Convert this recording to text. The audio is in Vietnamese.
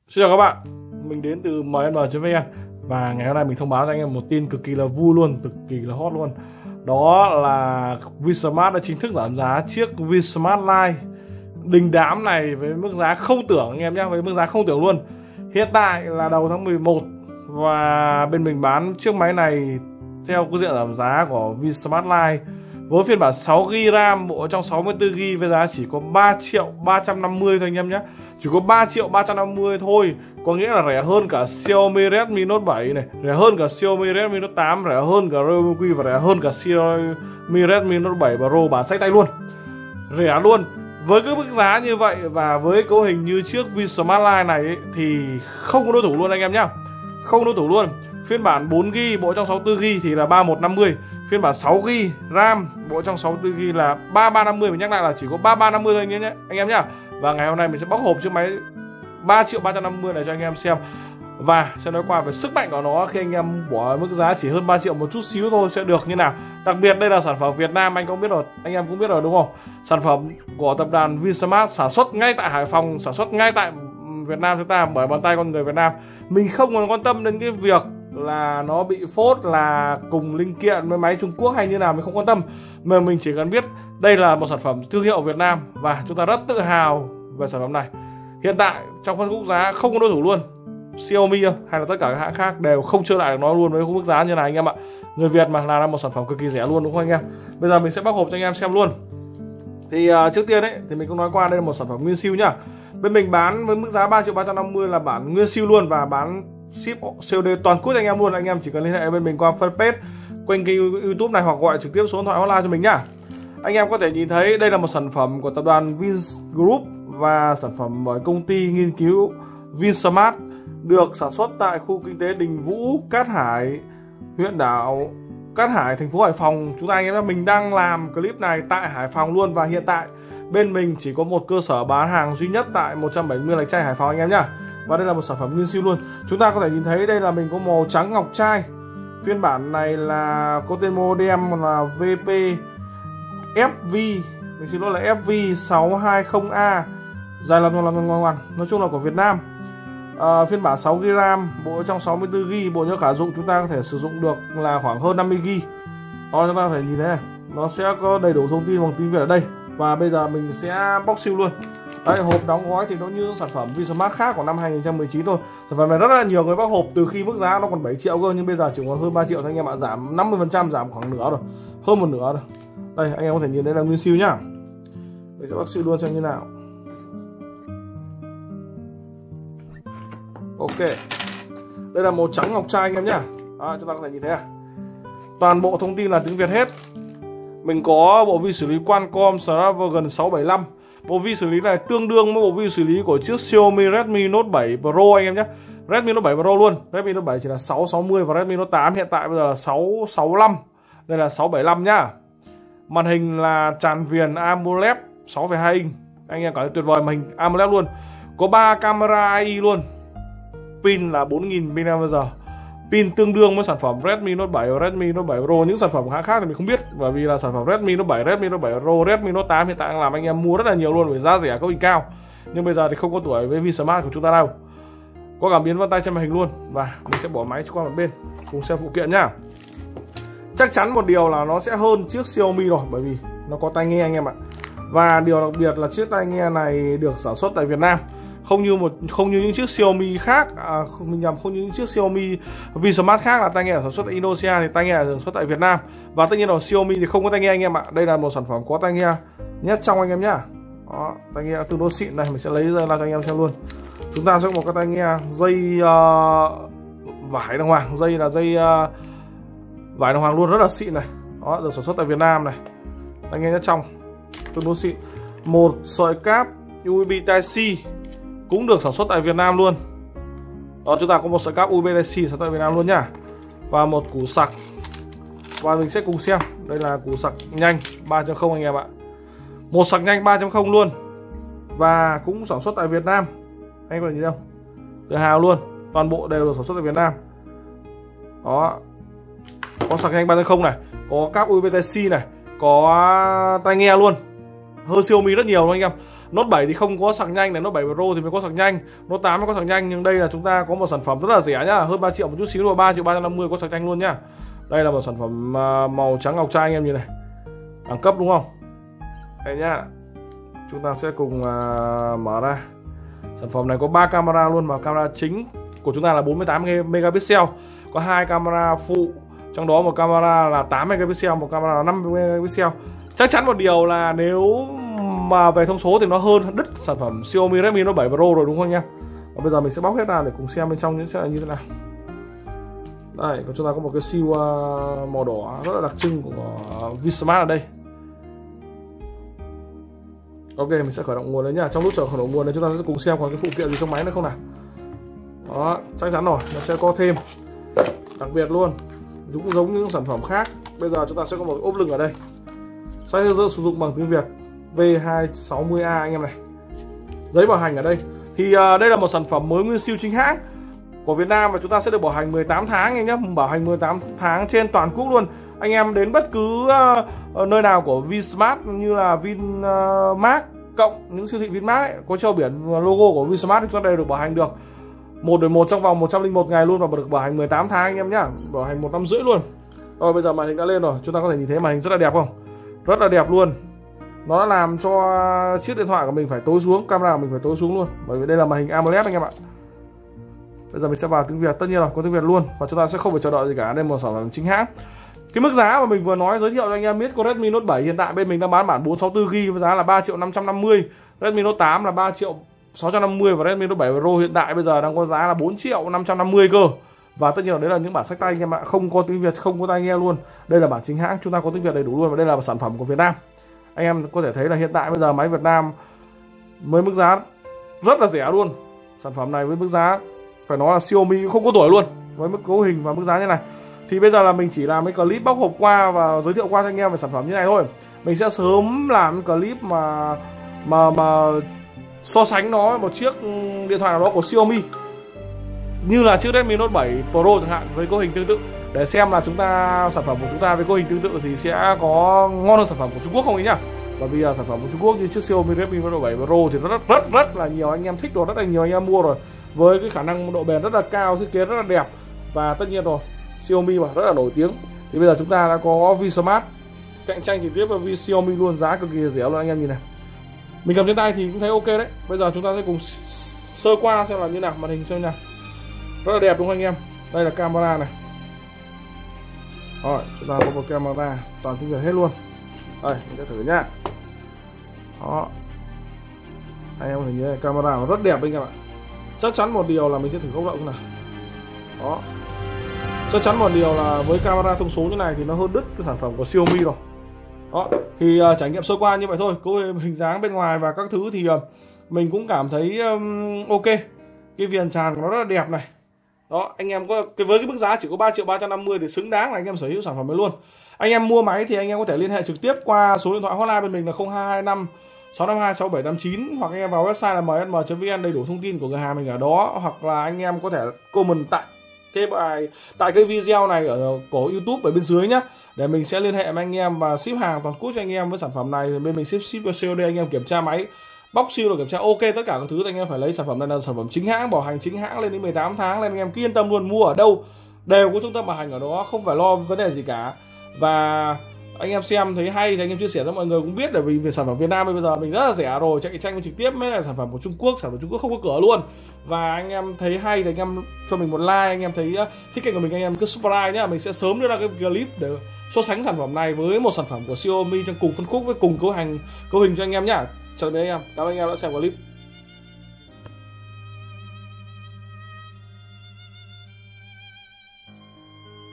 Xin chào các bạn, mình đến từ mn.vn và ngày hôm nay mình thông báo cho anh em một tin cực kỳ là vui luôn, cực kỳ là hot luôn. Đó là Vinsmart đã chính thức giảm giá chiếc Vinsmart Line đình đám này với mức giá không tưởng anh em nhé, với mức giá không tưởng luôn. Hiện tại là đầu tháng 11 và bên mình bán chiếc máy này theo cái diện giảm giá của Vinsmart Line với phiên bản 6GB RAM bộ trong 64GB với giá chỉ có 3.350.000 thôi anh em nhé. Chỉ có 3.350.000 thôi, có nghĩa là rẻ hơn cả Xiaomi Redmi Note 7 này, rẻ hơn cả Xiaomi Redmi Note 8, rẻ hơn cả Realme Q và rẻ hơn cả Xiaomi Redmi Note 7 Pro bản xách tay luôn. Rẻ luôn. Với cái mức giá như vậy và với cấu hình như chiếc Vinsmart Line này ấy, thì không có đối thủ luôn anh em nhá. Không đối thủ luôn. Phiên bản 4GB bộ trong 64GB thì là 3150, phiên bản 6GB RAM bộ trong 64GB là 3350, mình nhắc lại là chỉ có 3350 thôi anh em nhé. Và ngày hôm nay mình sẽ bóc hộp chiếc máy 3.350 này cho anh em xem và sẽ nói qua về sức mạnh của nó khi anh em bỏ mức giá chỉ hơn 3 triệu một chút xíu thôi sẽ được như nào. Đặc biệt đây là sản phẩm Việt Nam, anh cũng biết rồi, anh em cũng biết rồi đúng không? Sản phẩm của tập đoàn Vinsmart sản xuất ngay tại Hải Phòng, sản xuất ngay tại Việt Nam chúng ta bởi bàn tay con người Việt Nam. Mình không còn quan tâm đến cái việc là nó bị phốt là cùng linh kiện với máy Trung Quốc hay như nào, mình không quan tâm, mà mình chỉ cần biết đây là một sản phẩm thương hiệu Việt Nam và chúng ta rất tự hào về sản phẩm này. Hiện tại trong phân khúc giá không có đối thủ luôn. Xiaomi hay là tất cả các hãng khác đều không chơi lại được nó luôn với mức giá như này anh em ạ. Người Việt mà là một sản phẩm cực kỳ rẻ luôn đúng không anh em? Bây giờ mình sẽ bóc hộp cho anh em xem luôn. Thì trước tiên ấy thì mình cũng nói qua đây là một sản phẩm nguyên siêu nhá. Bên mình bán với mức giá 3.350.000 là bản nguyên siêu luôn và bán ship COD toàn quốc anh em luôn. Anh em chỉ cần liên hệ bên mình qua fanpage quanh kênh YouTube này hoặc gọi trực tiếp số điện thoại hotline cho mình nhá. Anh em có thể nhìn thấy đây là một sản phẩm của tập đoàn Vingroup và sản phẩm bởi công ty nghiên cứu Vinsmart, được sản xuất tại khu kinh tế Đình Vũ, Cát Hải, huyện đảo Cát Hải, thành phố Hải Phòng. Chúng ta anh em, mình đang làm clip này tại Hải Phòng luôn và hiện tại bên mình chỉ có một cơ sở bán hàng duy nhất tại 170 Lạch Tray, Hải Phòng anh em nhá. Và đây là một sản phẩm nguyên siêu luôn. Chúng ta có thể nhìn thấy đây là mình có màu trắng ngọc trai. Phiên bản này là có tên modem là VP FV, mình xin lỗi là FV620A, dài làm ngoằn, nói chung là của Việt Nam. Phiên bản 6GB RAM bộ trong 64GB, bộ nhớ khả dụng chúng ta có thể sử dụng được là khoảng hơn 50GB. Đó, chúng ta có thể nhìn thấy này, nó sẽ có đầy đủ thông tin bằng tiếng Việt ở đây. Và bây giờ mình sẽ bóc siêu luôn. Đây, hộp đóng gói thì nó như sản phẩm Vinsmart khác của năm 2019 thôi. Sản phẩm này rất là nhiều người bóc hộp từ khi mức giá nó còn 7 triệu cơ, nhưng bây giờ chỉ còn hơn 3 triệu thôi anh em ạ, giảm 50%, giảm khoảng nửa rồi, hơn một nửa rồi. Đây, anh em có thể nhìn thấy là nguyên siêu nhá. Mình sẽ bóc siêu luôn xem như nào. Ok, đây là màu trắng ngọc trai anh em nhá. Đó, chúng ta có thể nhìn thấy à, toàn bộ thông tin là tiếng Việt hết. Mình có bộ vi xử lý Qualcomm Snapdragon 675. Bộ vi xử lý này tương đương với bộ vi xử lý của chiếc Xiaomi Redmi Note 7 Pro anh em nhé. Redmi Note 7 Pro luôn. Redmi Note 7 chỉ là 660 và Redmi Note 8 hiện tại bây giờ là 665. Đây là 675 nhá. Màn hình là tràn viền AMOLED 6,2 inch. Anh em cảm thấy tuyệt vời, màn hình AMOLED luôn. Có 3 camera AI luôn. Pin là 4000 mAh. Pin tương đương với sản phẩm Redmi Note 7 và Redmi Note 7 Pro. Những sản phẩm khác thì mình không biết, bởi vì là sản phẩm Redmi Note 7, Redmi Note 7 Pro, Redmi Note 8 hiện tại đang làm anh em mua rất là nhiều luôn bởi giá rẻ, cấu hình cao. Nhưng bây giờ thì không có tuổi với Vinsmart của chúng ta đâu. Có cảm biến vân tay trên màn hình luôn. Và mình sẽ bỏ máy qua một bên cùng xem phụ kiện nhá. Chắc chắn một điều là nó sẽ hơn chiếc Xiaomi rồi, bởi vì nó có tai nghe anh em ạ. Và điều đặc biệt là chiếc tai nghe này được sản xuất tại Việt Nam. Không như những chiếc Xiaomi khác, không như những chiếc Xiaomi Vinsmart khác là tai nghe sản xuất tại Indonesia, thì tai nghe là sản xuất tại Việt Nam. Và tất nhiên là Xiaomi thì không có tai nghe anh em ạ. Đây là một sản phẩm có tai nghe nhét trong anh em nhá. Đó, tai nghe tương đối xịn này, mình sẽ lấy ra cho anh em xem luôn. Chúng ta sẽ có một cái tai nghe dây vải đàng hoàng, dây là dây vải đàng hoàng luôn, rất là xịn này. Đó, được sản xuất tại Việt Nam này. Tai nghe nhét trong tương đối xịn. Một sợi cáp USB Type-C cũng được sản xuất tại Việt Nam luôn. Đó, chúng ta có một sợi cáp USB Type-C sản xuất tại Việt Nam luôn nhá. Và một củ sạc. Và mình sẽ cùng xem. Đây là củ sạc nhanh 3.0 anh em ạ. Một sạc nhanh 3.0 luôn. Và cũng sản xuất tại Việt Nam. Anh có thấy gì không? Tự hào luôn. Toàn bộ đều được sản xuất tại Việt Nam. Đó. Có sạc nhanh 3.0 này, có cáp USB Type-C này, có tai nghe luôn. Hơn Xiaomi rất nhiều luôn anh em. Note 7 thì không có sạc nhanh này, Note 7 Pro thì mới có sạc nhanh, Note 8 mới có sạc nhanh, nhưng đây là chúng ta có một sản phẩm rất là rẻ nhá, hơn 3 triệu một chút xíu, rồi 3.350.000 có sạc nhanh luôn nhá. Đây là một sản phẩm màu trắng ngọc trai anh em nhìn này, đẳng cấp đúng không? Đây nhá, chúng ta sẽ cùng mở ra. Sản phẩm này có 3 camera luôn, mà camera chính của chúng ta là 48 megapixel, có 2 camera phụ, trong đó một camera là 8 megapixel, một camera là 5 megapixel. Chắc chắn một điều là nếu mà về thông số thì nó hơn đứt sản phẩm Xiaomi Redmi Note 7 Pro rồi đúng không anh em? Và bây giờ mình sẽ bóc hết ra để cùng xem bên trong sẽ là như thế nào. Đây, còn chúng ta có một cái siêu màu đỏ rất là đặc trưng của Vsmart ở đây. Ok, mình sẽ khởi động nguồn đấy nhá. Trong lúc chờ khởi động nguồn này chúng ta sẽ cùng xem còn cái phụ kiện gì trong máy nữa không nào. Đó, chắc chắn rồi, nó sẽ có thêm. Đặc biệt luôn, cũng giống những sản phẩm khác. Bây giờ chúng ta sẽ có một ốp lưng ở đây. Sẽ sử dụng bằng tiếng Việt V260A anh em này. Giấy bảo hành ở đây. Thì đây là một sản phẩm mới nguyên siêu chính hãng của Việt Nam và chúng ta sẽ được bảo hành 18 tháng anh nhé. Bảo hành 18 tháng trên toàn quốc luôn. Anh em đến bất cứ nơi nào của Vsmart như là Vinmart cộng những siêu thị Vinmart ấy, có treo biển logo của Vsmart thì chúng ta đều được bảo hành được 1/1 trong vòng 101 ngày luôn, và được bảo hành 18 tháng anh em nhá. Bảo hành 1 năm rưỡi luôn. Rồi bây giờ màn hình đã lên rồi, chúng ta có thể nhìn thấy màn hình rất là đẹp không? Rất là đẹp luôn. Nó đã làm cho chiếc điện thoại của mình phải tối xuống, camera của mình phải tối xuống luôn, bởi vì đây là màn hình AMOLED anh em ạ. Bây giờ mình sẽ vào tiếng Việt, tất nhiên là có tiếng Việt luôn, và chúng ta sẽ không phải chờ đợi gì cả. Đây là một sản phẩm chính hãng. Cái mức giá mà mình vừa nói giới thiệu cho anh em biết, có Redmi Note 7 hiện tại bên mình đang bán bản 464GB với giá là 3.550.000, Redmi Note 8 là 3.650.000 và Redmi Note 7 Pro hiện tại bây giờ đang có giá là 4.550.000 cơ. Và tất nhiên là đấy là những bản sách tay anh em ạ, không có tiếng Việt, không có tai nghe luôn. Đây là bản chính hãng, chúng ta có tiếng Việt đầy đủ luôn, và đây là một sản phẩm của Việt Nam. Anh em có thể thấy là hiện tại bây giờ máy Việt Nam với mức giá rất là rẻ luôn. Sản phẩm này với mức giá phải nói là Xiaomi không có tuổi luôn, với mức cấu hình và mức giá như này. Thì bây giờ là mình chỉ làm cái clip bóc hộp qua và giới thiệu qua cho anh em về sản phẩm như này thôi. Mình sẽ sớm làm clip mà so sánh nó một chiếc điện thoại nào đó của Xiaomi, như là chiếc Redmi Note 7 Pro chẳng hạn, với cấu hình tương tự, để xem là sản phẩm của chúng ta với cấu hình tương tự thì sẽ có ngon hơn sản phẩm của Trung Quốc không ấy nhá. Bởi vì sản phẩm của Trung Quốc như chiếc Xiaomi Redmi Note 7 Pro thì rất là nhiều anh em thích rồi, rất là nhiều anh em mua rồi, với cái khả năng độ bền rất là cao, thiết kế rất là đẹp, và tất nhiên rồi Xiaomi mà rất là nổi tiếng. Thì bây giờ chúng ta đã có Vsmart cạnh tranh trực tiếp với Xiaomi luôn, giá cực kỳ rẻ luôn anh em nhìn này. Mình cầm trên tay thì cũng thấy ok đấy. Bây giờ chúng ta sẽ cùng sơ qua xem là như nào, màn hình xem nào. Rất là đẹp đúng không anh em? Đây là camera này. Rồi, chúng ta có một camera toàn tiếng Việt hết luôn. Đây, mình sẽ thử nhá. Đó. Anh em thấy này, camera nó rất đẹp anh em ạ. Chắc chắn một điều là mình sẽ thử góc rộng nào. Đó. Chắc chắn một điều là với camera thông số như này thì nó hơn đứt cái sản phẩm của Xiaomi rồi. Đó, thì trải nghiệm sơ qua như vậy thôi. Cấu hình dáng bên ngoài và các thứ thì mình cũng cảm thấy ok. Cái viền tràn của nó rất là đẹp này. Đó, anh em có với cái mức giá chỉ có 3.350.000 thì xứng đáng là anh em sở hữu sản phẩm ấy luôn. Anh em mua máy thì anh em có thể liên hệ trực tiếp qua số điện thoại hotline bên mình là 0225 652 6789, hoặc anh em vào website là msm.vn, đầy đủ thông tin của cửa hàng mình ở đó, hoặc là anh em có thể comment tại cái video này ở của YouTube ở bên dưới nhá, để mình sẽ liên hệ với anh em và ship hàng toàn quốc cho anh em với sản phẩm này. Bên mình ship cho COD, anh em kiểm tra máy, bóc siêu, kiểm tra ok tất cả các thứ, anh em phải lấy sản phẩm này là sản phẩm chính hãng, bảo hành chính hãng lên đến 18 tháng lên, anh em cứ yên tâm luôn, mua ở đâu đều có trung tâm bảo hành ở đó, không phải lo vấn đề gì cả. Và anh em xem thấy hay thì anh em chia sẻ cho mọi người cũng biết, bởi vì về sản phẩm Việt Nam bây giờ mình rất là rẻ rồi, chạy tranh trực tiếp mới là sản phẩm của Trung Quốc, sản phẩm Trung Quốc không có cửa luôn. Và anh em thấy hay thì anh em cho mình một like, anh em thấy thích kênh của mình anh em cứ subscribe nhá, mình sẽ sớm đưa ra cái clip để so sánh sản phẩm này với một sản phẩm của Xiaomi trong cùng phân khúc với cùng cấu hình cho anh em nhá. Chào tạm biệt anh em, cảm ơn anh em đã xem clip.